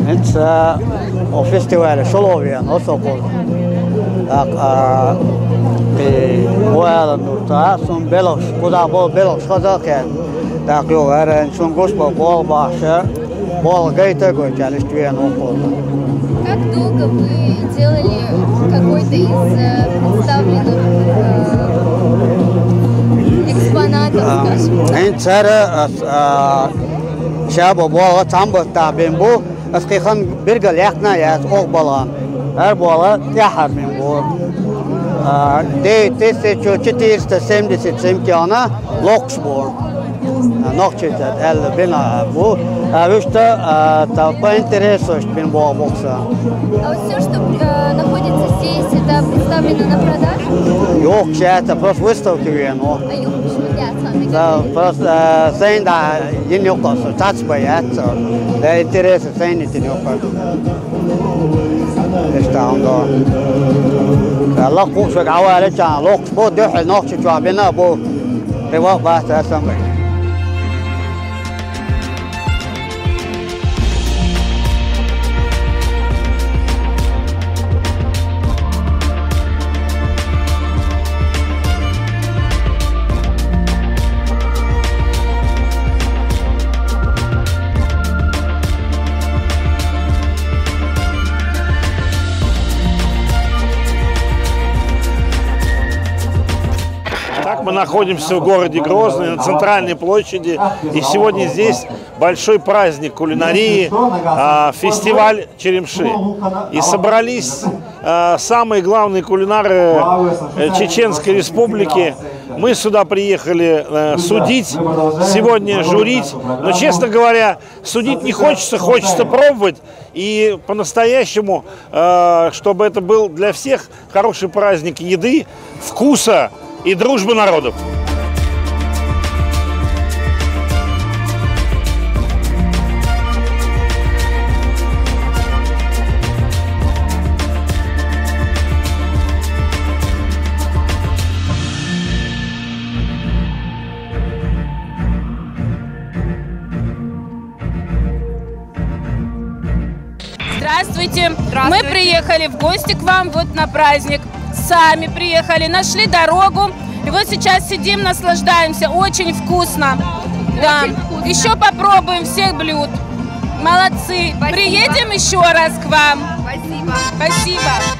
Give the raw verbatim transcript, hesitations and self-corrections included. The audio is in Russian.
Это о фестивале Шоловьян, Осокол. Так, боялан нурта, сон белош, куда был белош хазакен. Так, югарен, сон госпо бол баша, бол гейта гойчалиствиан окол. Как долго вы делали какой-то из представленных экспонатов, скажем? Это шабо бол тамбата бимбу, аскихан биргал яхна яс окбалан. Her bola tiyahar min bu. тысяча четыреста семьдесят семь Локсбор. Нокчитет эл бина bu. Вишта та по интересу бин bu бокса. А вот все, что находится здесь, это представлено на продажу? Yok, это просто выставки вено. А yok mu şimdi? Да, просто sen da yeni yoksa tatbaya. Да интересы sen için yok. İşte onda. Allah koşuk avare can, lok bu döhel nokçu çabina bu. Rivak bahse esamay. Мы находимся в городе Грозный, на центральной площади, и сегодня здесь большой праздник кулинарии, фестиваль черемши. И собрались самые главные кулинары Чеченской Республики. Мы сюда приехали судить, сегодня журить, но, честно говоря, судить не хочется, хочется пробовать. И по-настоящему, чтобы это был для всех хороший праздник еды, вкуса и дружбы народов. Здравствуйте. Здравствуйте! Мы приехали в гости к вам вот на праздник. Сами приехали, нашли дорогу. И вот сейчас сидим, наслаждаемся. Очень вкусно. Да. Еще попробуем всех блюд. Молодцы. Спасибо. Приедем еще раз к вам. Спасибо. Спасибо.